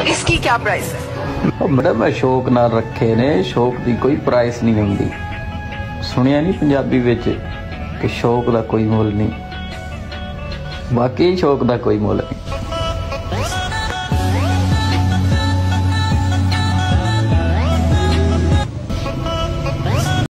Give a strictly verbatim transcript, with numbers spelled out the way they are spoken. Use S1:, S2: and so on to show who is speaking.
S1: इसकी क्या प्राइस है?
S2: मैडम शौक नाल रखे ने, शौक की कोई प्राइस नहीं होंगी। सुनिया नहीं पंजाबी विच कि शौक का कोई मुल नहीं, बाकी शौक का कोई मुल नहीं।